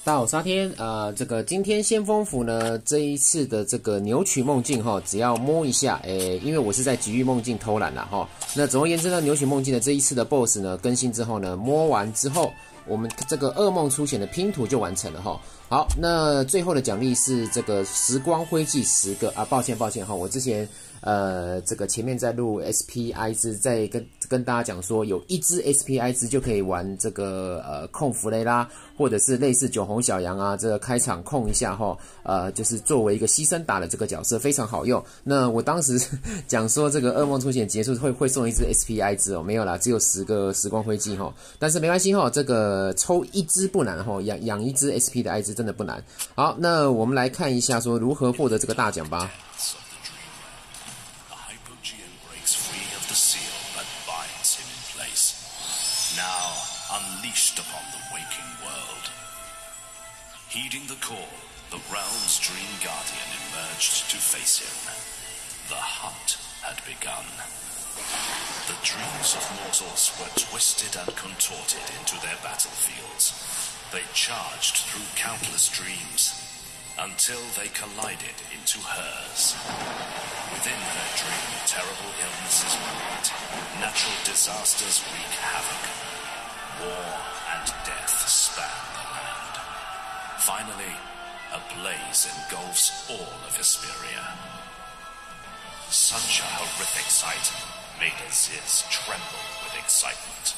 大家好，我是阿天。这个今天先锋府呢，这一次的这个扭曲梦境哈，只要摸一下，因为我是在极域梦境偷懒啦哈。那总而言之呢，扭曲梦境的这一次的 BOSS 呢更新之后呢，摸完之后，我们这个噩梦出现的拼图就完成了哈。好，那最后的奖励是这个时光灰烬10个啊，抱歉哈，我之前这个前面在录 SPI 之，在跟大家讲说，有一只 SPI 之就可以玩这个控弗雷拉，或者是类似九红小羊啊，这个开场控一下哈，就是作为一个牺牲打的这个角色非常好用。那我当时讲说这个噩梦出现结束会送一只 SPI 之哦，没有啦，只有10个时光灰烬哈，但是没关系哈，这个抽一只不难哈，养一只 SP 的 I 之真的不难。好，那我们来看一下说如何获得这个大奖吧。 Unleashed upon the waking world. Heeding the call, the realm's dream guardian emerged to face him. The hunt had begun. The dreams of mortals were twisted and contorted into their battlefields. They charged through countless dreams until they collided into hers. Within her dream, terrible illnesses ruled. Natural disasters wreak havoc.War and death span the land. Finally, a blaze engulfs all of Hesperia. Such a horrific sight made Aziz tremble with excitement.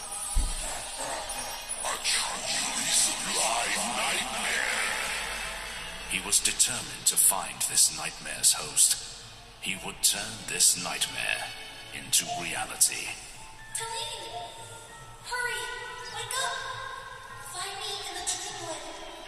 A truly sublime nightmare. He was determined to find this nightmare's host. He would turn this nightmare into reality. Hurry! Wake up! Find me in the dreamland.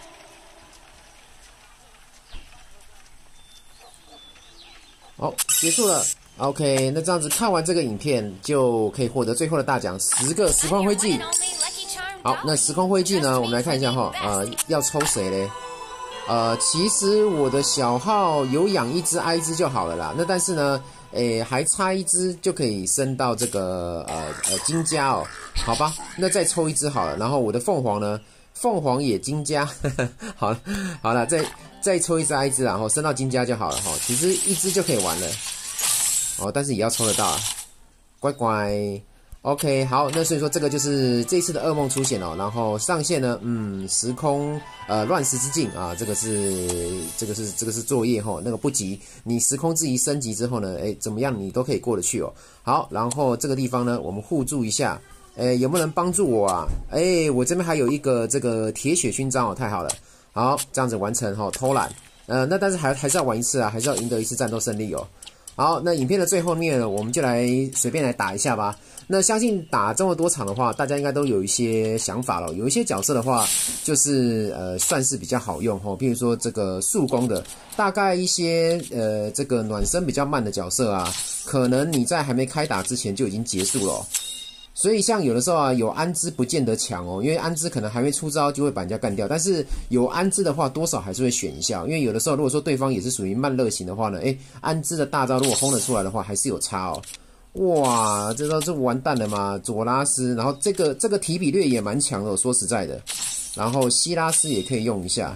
好，结束了。OK， 那这样子看完这个影片就可以获得最后的大奖10个时光灰烬。好，那时光灰烬呢，我们来看一下哈，要抽谁嘞？其实我的小号有养一只 I 只就好了啦。那但是呢，还差一只就可以升到这个金加哦，好吧，那再抽一只好了。然后我的凤凰呢，凤凰也金加，好了，再抽一只 I 只，然后升到金加就好了哈。其实一只就可以玩了，哦，但是也要抽得到啊，乖乖。OK， 好，那所以说这个就是这次的噩梦出现哦，然后上线呢，时空乱石之境啊，这个是作业吼，那个不急，你时空之仪升级之后呢，怎么样你都可以过得去哦。好，然后这个地方呢，我们互助一下，有没有人帮助我啊？我这边还有一个这个铁血勋章哦，太好了，好，这样子完成吼，偷懒，那但是还是要玩一次啊，还是要赢得一次战斗胜利哦。好，那影片的最后面呢，我们就来随便来打一下吧。那相信打这么多场的话，大家应该都有一些想法了。有一些角色的话，就是算是比较好用吼，比如说这个速攻的，大概一些这个暖身比较慢的角色啊，可能你在还没开打之前就已经结束了哦。所以像有的时候啊，有安之不见得强哦，因为安之可能还没出招就会把人家干掉。但是有安之的话，多少还是会选一下，因为有的时候如果说对方也是属于慢热型的话呢，安之的大招如果轰得出来的话，还是有差哦。哇，这招这完蛋了嘛！佐拉斯，然后这个提比略也蛮强的，我说实在的。然后希拉斯也可以用一下。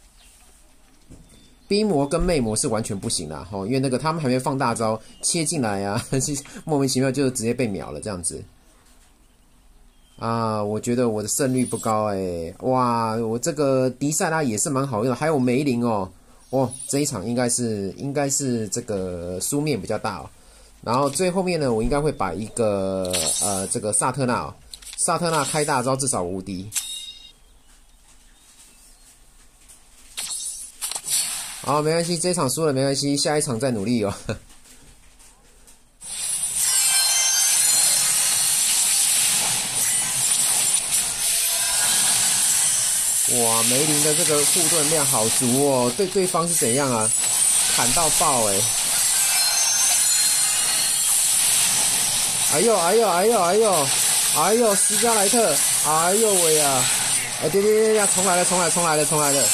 冰魔跟魅魔是完全不行啦，因为那个他们还没放大招切进来啊，莫名其妙就直接被秒了这样子。啊，我觉得我的胜率不高哇，我这个迪塞拉也是蛮好用的，还有梅林哦，这一场应该是这个输面比较大哦。然后最后面呢，我应该会把一个这个萨特纳开大招至少无敌。好，没关系，这一场输了没关系，下一场再努力哦。哇，梅林的这个护盾量好足哦，对方是怎样啊？砍到爆哎呦，斯嘉莱特，哎呦喂啊！对，重来了。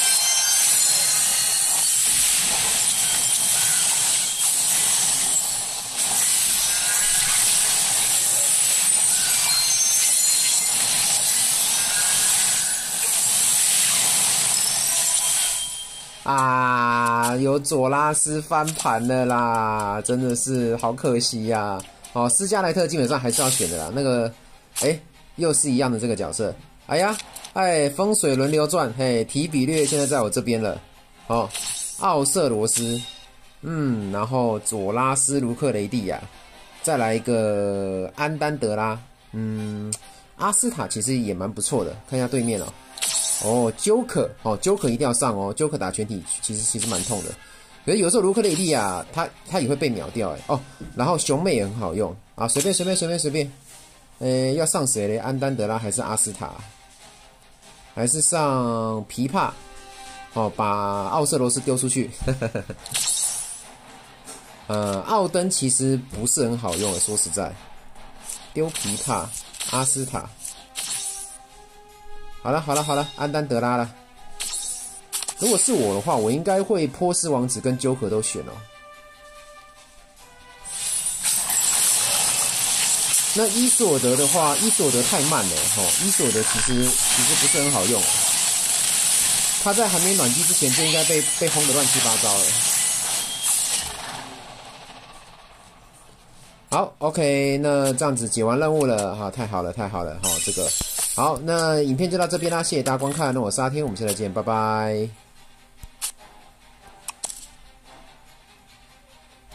啊，有佐拉斯翻盘了啦，真的是好可惜呀、哦，斯嘉莱特基本上还是要选的啦。那个，哎，又是一样的这个角色。哎呀，哎，风水轮流转，嘿，提比略现在在我这边了。哦，奥瑟罗斯，然后佐拉斯卢克雷蒂亚，再来一个安丹德拉，阿斯塔其实也蛮不错的，看一下对面哦。哦，Joker，哦，Joker 一定要上哦，Joker 打全体其实蛮痛的。可是有时候卢克雷蒂啊，他也会被秒掉哎。哦，然后熊妹也很好用啊，随便。要上谁嘞？安丹德拉还是阿斯塔？还是上琵琶？哦，把奥瑟罗斯丢出去。奥登其实不是很好用的，说实在，丢琵琶，阿斯塔。好了，安丹德拉了。如果是我的话，我应该会波斯王子跟纠葛都选哦。那伊索德的话，伊索德太慢了伊索德其实不是很好用，他在还没暖机之前就应该被轰得乱七八糟了。好 ，OK， 那这样子解完任务了哈，太好了，这个好，那影片就到这边啦，谢谢大家观看，那我是阿天，我们下次见，拜拜。